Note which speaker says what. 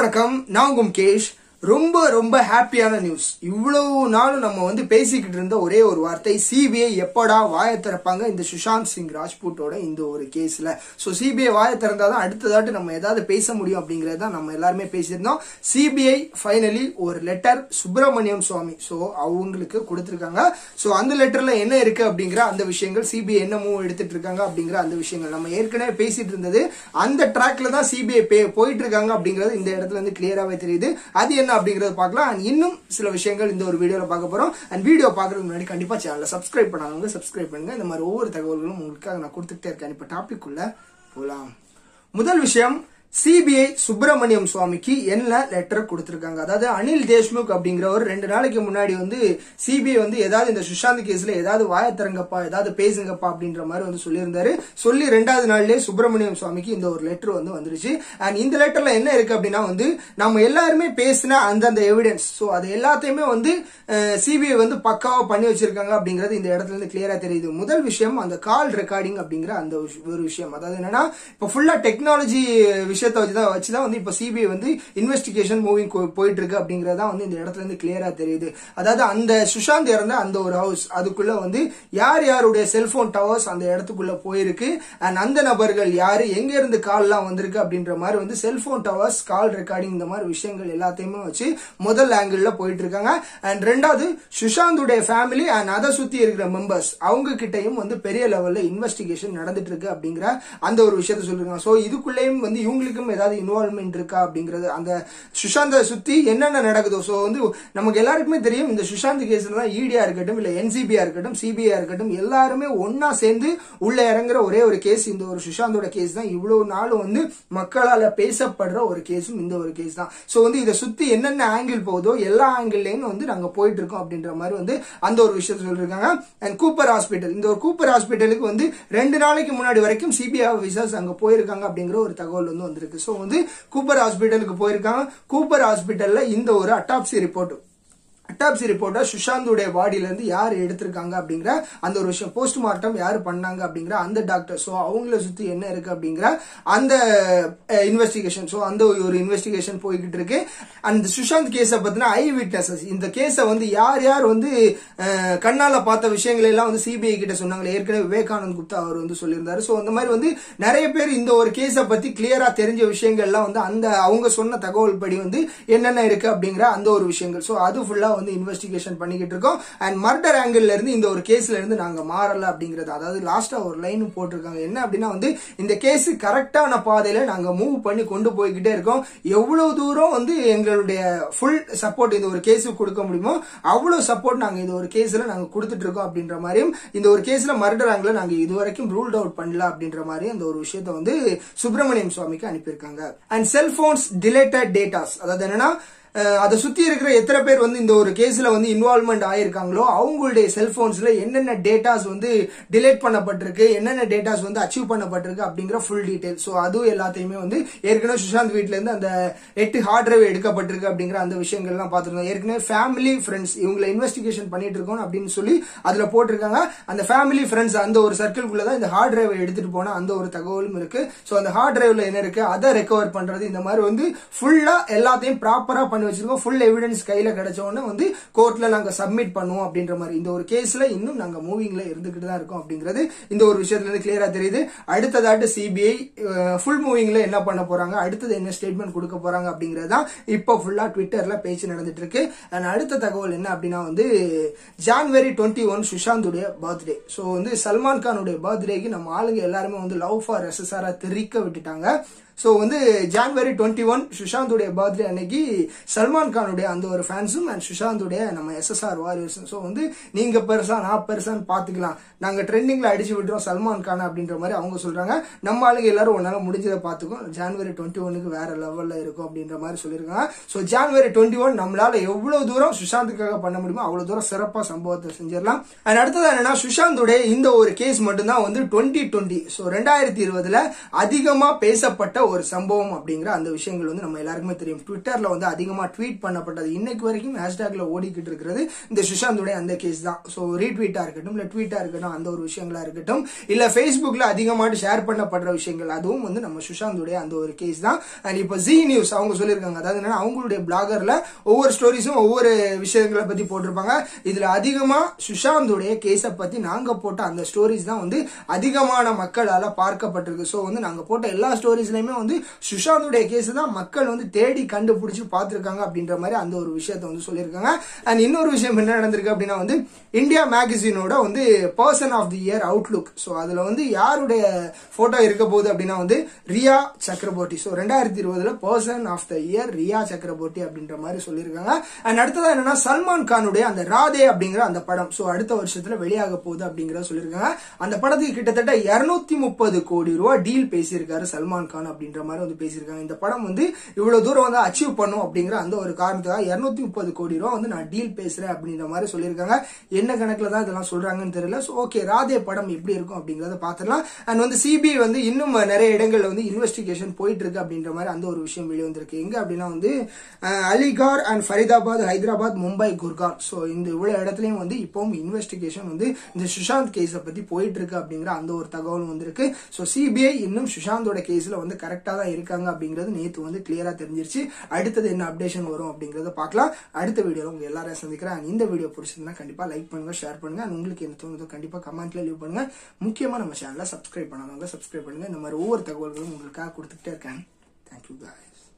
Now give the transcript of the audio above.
Speaker 1: வணக்கம் நான் முகேஷ் ரொம்ப ரொம்ப ஹாப்பியான நியூஸ் இவ்வளவு நாள் நம்ம பேசிக்கிட்டு இருந்த ஒரே ஒரு வார்த்தை சிபிஐ எப்படா வாயை திறப்பாங்க இந்த சுஷாந்த் சிங் ராஜ்பூட்டோட இந்த ஒரு கேஸ்ல சோ சிபிஐ வாயை திறந்தாதான் அடுத்ததாட்டு நம்ம ஏதாவது பேச முடியும் அப்படிங்கறத நம்ம எல்லாரும் பேசியிருந்தோம் சிபிஐ ஃபைனலி ஒரு லெட்டர் சுப்பிரமணியம் சுவாமி சோ அவங்களுக்கு கொடுத்திருக்காங்க சோ அந்த லெட்டர்ல என்ன இருக்கு அப்படிங்கிற அந்த விஷயங்கள் சிபிஐ என்ன மூவ் எடுத்துட்டு இருக்காங்க அப்படிங்கிற அந்த விஷயங்கள் நம்ம ஏற்கனவே பேசிட்டு இருந்தது அந்த ட்ராக்ல தான் சிபிஐ போயிட்டு இருக்காங்க அப்படிங்கறது இந்த இடத்துல கிளியராவே தெரியுது அது என்ன அப்படிங்கறத பார்க்கலாம் இன்னும் சில விஷயங்கள் இந்த ஒரு வீடியோல பார்க்க போறோம் and வீடியோ பார்க்கிறதுக்கு முன்னாடி கண்டிப்பா சேனலை சப்ஸ்கிரைப் பண்ணாதவங்க சப்ஸ்கிரைப் பண்ணுங்க இந்த மாதிரி ஒவ்வொரு தகவல்களும் உங்களுக்காக நான் கொடுத்துட்டே இருக்கேன் இப்ப டாபிக் உள்ள போலாம் முதல் விஷயம் சிபிஐ சுப்பிரமணியம் சுவாமிக்கு என்ன லெட்டர் கொடுத்திருக்காங்க அதாவது அனில் தேஷ்முக் அப்படிங்கிறவர் 2 நாளைக்கு முன்னாடி சிபிஐ ஏதாவது இந்த சுஷாந்த் கேஸ்ல ஏதாவது வாயத்திறங்கப்பா ஏதாவது பேசுங்கப்பா அப்படின்ற மாதிரி சொல்லியிருந்தாரு சொல்லி 2வது நாள்லயே சுப்பிரமணியம் சுவாமிக்கு இந்த ஒரு லெட்டர் வந்துருச்சு அண்ட் இந்த லெட்டர்ல என்ன இருக்கு அப்படின்னா நம்ம எல்லாருமே பேசின அந்தந்த எவிடன்ஸ் சோ அது எல்லாத்தையுமே சிபிஐ பக்காவா பண்ணி வச்சிருக்காங்க அப்படிங்கறது இந்த இடத்துல இருந்து கிளியரா தெரியுது முதல் விஷயம் அந்த கால் ரெக்கார்டிங் அப்படிங்கிற அந்த ஒரு விஷயம் அதாவது என்னன்னா இப்ப ஃபுல்லா டெக்னாலஜி விஷயத்தை வச்சுதான் இப்ப சிபிஐ இன்வெஸ்டிகேஷன் மூவிங் போயிட்டு இருக்கு அப்படிங்கறதா இந்த இடத்துல இருந்து கிளியரா தெரியுது அதாவது அந்த சுஷாந்த் இறந்த அந்த ஒரு ஹவுஸ் அதுக்குள்ள யார் யாருடைய செல்போன் டவர்ஸ் அந்த இடத்துக்குள்ள போயிருக்கு அண்ட் அந்த நபர்கள் யாரு எங்க இருந்து கால் எல்லாம் வந்திருக்கு அப்படின்ற மாதிரி செல்போன் டவர்ஸ் கால் ரெக்கார்டிங் இந்த மாதிரி விஷயங்கள் எல்லாத்தையுமே வச்சு முதல் ஆங்கிள் போயிட்டு இருக்காங்க அண்ட் 2வது சுஷாந்துடைய ஃபேமிலி அண்ட் அதை சுத்தி இருக்கிற மெம்பர்ஸ் அவங்க கிட்டையும் பெரிய லெவல்ல இன்வெஸ்டிகேஷன் நடந்துட்டு இருக்கு அப்படிங்கிற அந்த ஒரு விஷயத்த சொல்லிருக்காங்க சோ இதுக்குள்ளேயும் இவங்களுக்கு ஏதாவது இன்வால்வ்மெண்ட் இருக்கா அப்படிங்கிறது அந்த சுஷாந்த சுத்தி என்னென்ன நடக்குதோ சோ நமக்கு எல்லாருக்குமே தெரியும் இந்த சுஷாந்த் கேஸ்ல தான் இடியா இருக்கட்டும் இல்ல என்சிபியா இருக்கட்டும் சிபிஐ இருக்கட்டும் எல்லாருமே ஒன்னா சேர்ந்து உள்ள இறங்குற ஒரே ஒரு கேஸ் இந்த ஒரு சுஷாந்தோட கேஸ் தான் இவ்வளவு நாள் மக்களால பேசப்படுற ஒரு கேஸும் இந்த ஒரு கேஸ் தான் சோ இதை சுத்தி என்னென்ன ஆங்கிள் போகுதோ எல்லா ஆங்கிள்லயும் நாங்க போயிட்டு இருக்கோம் அப்படின்ற மாதிரி அந்த ஒரு விஷயத்த சொல்லிருக்காங்க அண்ட் கூப்பர் ஹாஸ்பிட்டல் இந்த ஒரு கூப்பர் ஹாஸ்பிட்டலுக்கு 2 நாளைக்கு முன்னாடி வரைக்கும் சிபிஐ ஆபீசர்ஸ் அங்க போயிருக்காங்க அப்படிங்கிற ஒரு தகவல் வந்திருக்கு சோ கூப்பர் ஹாஸ்பிட்டலுக்கு போயிருக்காங்க கூப்பர் ஹாஸ்பிட்டல்ல இந்த ஒரு அட்டாப்சி ரிப்போர்ட்டா சுஷாந்துடைய பாடியில இருந்து யார் எடுத்திருக்காங்க அப்படிங்கிற அந்த ஒரு விஷயம் போஸ்ட்மார்ட்டம் யாரு பண்ணாங்க அப்படிங்கிற அந்த டாக்டர் சோ அவங்கள சுத்தி என்ன இருக்கு அப்படிங்கிற அந்த இன்வெஸ்டிகேஷன் சோ அந்த ஒரு இன்வெஸ்டிகேஷன் போய்கிட்டு இருக்கு அந்த சுஷாந்த் கேஸ பத்தின ஐ விட்னஸஸ் இந்த கேஸ யார் யார் கண்ணால பார்த்த விஷயங்களை எல்லாம் சிபிஐ கிட்ட சொன்னாங்க ஏற்கனவே விவேகானந்த் குப்தா அவர் சொல்லியிருந்தாரு சோ அந்த மாதிரி நிறைய பேர் இந்த ஒரு கேஸ பத்தி கிளியரா தெரிஞ்ச விஷயங்கள் எல்லாம் அந்த அவங்க சொன்ன தகவல் படி என்னென்ன இருக்கு அப்படிங்கிற அந்த ஒரு விஷயங்கள் சோ அது ஃபுல்லா இன்வெஸ்டிகேஷன் பண்ணிக்கிட்டு இருக்கோம் அண்ட் மர்டர் ஆங்கிள் இருந்து இந்த ஒரு கேஸ்ல இருந்து நாங்க மாறல அப்படிங்கறது அதாவது லாஸ்டா ஒரு லைன் போட்டிருக்காங்க என்ன அப்படின்னா இந்த கேஸ் கரெக்டான பாதையில நாங்க மூவ் பண்ணி கொண்டு போய்கிட்டே இருக்கோம் எவ்வளவு தூரம் எங்களுடைய ஃபுல் சப்போர்ட் இந்த ஒரு கேஸுக்கு கொடுக்க முடியுமோ அவ்வளவு சப்போர்ட் நாங்க இந்த ஒரு கேஸ்ல நாங்க கொடுத்துட்டு இருக்கோம் அப்படின்ற மாதிரியும் இந்த ஒரு கேஸ்ல மர்டர் ஆங்கிள் நாங்க இதுவரைக்கும் ரூல்ட் அவுட் பண்ணல அப்படின்ற மாதிரி அந்த ஒரு விஷயத்தை சுப்பிரமணியம் சுவாமிக்கு அனுப்பியிருக்காங்க அண்ட் செல்போன்ஸ் டிலேட்டட் டேட்டாஸ் அதாவது என்னன்னா அதை சுத்தி இருக்கிற எத்தனை பேர் இந்த ஒரு கேஸ்ல இன்வால்வ்மெண்ட் ஆயிருக்காங்களோ அவங்களுடைய செல்போன்ஸ்ல என்னென்ன டேட்டாஸ் டிலேட் பண்ணப்பட்டிருக்கு என்னென்ன டேட்டாஸ் அச்சீவ் பண்ணப்பட்டிருக்கு அப்படிங்கிற ஃபுல் டீடைல் சோ அதுவும் எல்லாத்தையுமே ஏற்கனவே சுஷாந்த் வீட்ல இருந்து அந்த 8 ஹார்ட் டிரைவ் எடுக்கப்பட்டிருக்கு அப்படிங்கிற அந்த விஷயங்கள் எல்லாம் பாத்துருக்கோம் ஏற்கனவே ஃபேமிலி ஃப்ரெண்ட்ஸ் இவங்களை இன்வெஸ்டிகேஷன் பண்ணிட்டு இருக்கோம் அப்படின்னு சொல்லி அதுல போட்டிருக்காங்க அந்த ஃபேமிலி ஃப்ரெண்ட்ஸ் அந்த ஒரு சர்க்கிள்குள்ளதான் இந்த ஹார்ட் டிரைவ் எடுத்துட்டு போன அந்த ஒரு தகவலும் இருக்கு சோ அந்த ஹார்ட் டிரைவ்ல என்ன இருக்கு அதை ரெக்கவர் பண்றது இந்த மாதிரி ஃபுல்லா எல்லாத்தையும் ப்ராப்பரா பண்ணி வச்சிருக்கோம் ஃபுல் எவிடன்ஸ் கையில கிடைச்ச உடனே கோர்ட்ல நாங்க சப்மிட் பண்ணுவோம் அப்படின்ற மாதிரி இந்த ஒரு கேஸ்ல இன்னும் நாங்க மூவிங்ல இருந்துகிட்டு தான் இருக்கோம் அப்படிங்கிறது இந்த ஒரு விஷயத்துல இருந்து கிளியரா தெரியுது அடுத்ததாட்டு சிபிஐ ஃபுல் மூவிங்ல என்ன பண்ண போறாங்க அடுத்தது என்ன ஸ்டேட்மெண்ட் கொடுக்க போறாங்க அப்படிங்கறதுதான் இப்போ ஃபுல்லா ட்விட்டர்ல பேச்சு நடந்துட்டு இருக்கு அடுத்த தகவல் என்ன அப்படின்னா ஜான்வரி 21 சுஷாந்துடைய பர்த்டே சோ சல்மான் கானுடைய பர்த்டேக்கு நம்ம ஆளுங்க எல்லாருமே லவ் ஃபார் எஸ்எஸ்ஆர் தெரிவிக்க விட்டுட்டாங்க சோ ஜான்வரி 21 சுஷாந்துடைய பர்த்டே அன்னைக்கு சல்மான் கானுடைய அந்த ஒரு ஃபேன்ஸும் அண்ட் சுஷாந்துடைய நம்ம எஸ்எஸ்ஆர் வாரியர்ஸ் சோ நீங்க பெருசா நான் பெருசான்னு பாத்துக்கலாம் நாங்க ட்ரெண்டிங்ல அடிச்சு விட்டுறோம் சல்மான் கான் அப்படின்ற மாதிரி அவங்க சொல்றாங்க நம்ம ஆளுங்க எல்லாரும் ஒன்னால முடிஞ்சதை பாத்துக்கோம் ஜான்வரி 21க்கு வேற லெவல்ல இருக்கும் அப்படின்ற மாதிரி சொல்லிருக்காங்க சோ ஜான்வரி 21 நம்மளால எவ்வளவு தூரம் சுஷாந்துக்காக பண்ண முடியுமோ அவ்வளவு தூரம் சிறப்பா சம்பவத்தை செஞ்சிடலாம் அண்ட் அடுத்தது என்னன்னா சுஷாந்துடைய இந்த ஒரு கேஸ் மட்டும்தான் 2020 சோ 2020ல அதிகமா பேசப்பட்ட ஒரு சம்பவம் அப்படிங்கிற அந்த விஷயங்கள் வந்து நம்ம எல்லாருக்குமே தெரியும். ட்விட்டர்ல வந்து அதிகமா ட்வீட் பண்ணப்பட்டது இன்னைக்கு வரைக்கும் ஹேஷ்டாக்ல ஓடிக்கிட்டு இருக்கிறது இந்த சுஷாந்தோடைய அந்த கேஸ் தான். ஸோ ரீட்வீட்டா இருக்கட்டும், இல்ல ட்வீட்டா இருக்கட்டும், அந்த ஒரு விஷயங்களா இருக்கட்டும், இல்ல ஃபேஸ்புக்ல அதிகமாட்டு ஷேர் பண்ணப்படுற விஷயங்கள், அதுவும் வந்து நம்ம சுஷாந்தோடைய அந்த ஒரு கேஸ் தான். அண்ட் இப்போ ஜி நியூஸ் அவங்க சொல்லியிருக்காங்க, அதாவது என்னன்னா அவங்களுடைய பிளாகர்ல ஒவ்வொரு ஸ்டோரிஸும் ஒவ்வொரு விஷயங்களை பத்தி போட்டிருப்பாங்க. இதுல அதிகமா சுஷாந்தோடைய கேஸை பத்தி நாங்க போட்ட அந்த ஸ்டோரிஸ் தான் வந்து அதிகமான மக்களால பார்க்கப்பட்டிருக்கு. ஸோ வந்து நாங்க போட்ட எல்லா ஸ்டோரிஸ்லயுமே வந்து சுஷாந்தோடைய கேஸ் தான் மக்கள் வந்து தேடி கண்டுபிடிச்சு பார்த்திருக்காங்க அப்படின்ற மாதிரி அந்த ஒரு விஷயத்தை வந்து சொல்லியிருக்காங்க. அண்ட் இன்னொரு விஷயம் என்ன நடந்திருக்கு அப்படின்னா வந்து இந்தியா மேகசினோட வந்து person of the year Outlook. So அதுல வந்து யாருடைய போட்டோ இருக்க போகுது அப்படின்னா வந்து Rhea Chakraborty. So 2020 person of the year Rhea Chakraborty அப்படின்ற மாதிரி சொல்லியிருக்காங்க. அண்ட் அடுத்ததா என்னன்னா சல்மான் கானுடைய அந்த ராதே அப்படிங்கிற அந்த படம் ஸோ அடுத்த வருஷத்துல வெளியாக போகுது அப்படிங்கிறத சொல்லியிருக்காங்க. அந்த படத்துக்கு கிட்டத்தட்ட 230 கோடி ரூபாய் டீல் பேசியிருக்காரு சல்மான் கான் அப்படின்ற மாதிரி வந்து பேசியிருக்காங்க. இந்த படம் வந்து இவ்வளவு தூரம் வந்து அச்சீவ் பண்ணும் அப்படிங்கிற அந்த ஒரு காரணத்துக்காக 230 கோடி ரூபாய் வந்து நான் டீல் பேசுறேன் அப்படின்ற மாதிரி சொல்லியிருக்காங்க. என்ன கணக்குல தான் இதெல்லாம் சொல்றாங்கன்னு தெரியல. ஸோ ஓகே, ராதே படம் எப்படி இருக்கும் அப்படிங்கறத பாத்துடலாம். அண்ட் வந்து சிபிஐ வந்து இன்னும் நிறைய இடங்கள்ல வந்து இன்வெஸ்டிகேஷன் போயிட்டு இருக்கு அப்படின்ற மாதிரி அந்த ஒரு விஷயம் வெளியே வந்திருக்கு. எங்க அப்படின்னா வந்து அலிகார் அண்ட் ஃபரிதாபாத், ஹைதராபாத், மும்பை, குர்கான். ஸோ இந்த இவ்வளவு இடத்துலயும் வந்து இப்பவும் இன்வெஸ்டிகேஷன் வந்து இந்த சுஷாந்த் கேஸை பத்தி போயிட்டு இருக்கு அப்படிங்கிற அந்த ஒரு தகவல் வந்திருக்கு. ஸோ சிபிஐ இன்னும் சுஷாந்தோட கேஸ்ல வந்து கரெக்டா தான் இருக்காங்க அப்படிங்கிறது நேத்து வந்து கிளியரா தெரிஞ்சிருச்சு. அடுத்தது என்ன அப்டேஷன் வரும் அப்படிங்கறத பார்க்கலாம். அடுத்த வீடியோல உங்க எல்லாரையும் சந்திக்கிறேன். இந்த வீடியோ பிடிச்சிருந்தா கண்டிப்பா லைக் பண்ணுங்க, ஷேர் பண்ணுங்க. உங்களுக்கு என்ன தோணுதோ கண்டிப்பா கமெண்ட்ல லீவ் பண்ணுங்க. முக்கியமா நம்ம சேனலை சப்ஸ்கிரைப் பண்ணாதவங்க சப்ஸ்கிரைப் பண்ணுங்க. இந்த மாதிரி ஒவ்வொரு தகவல்களும் உங்களுக்காக கொடுத்துக்கிட்டே இருக்கேன். Thank you guys.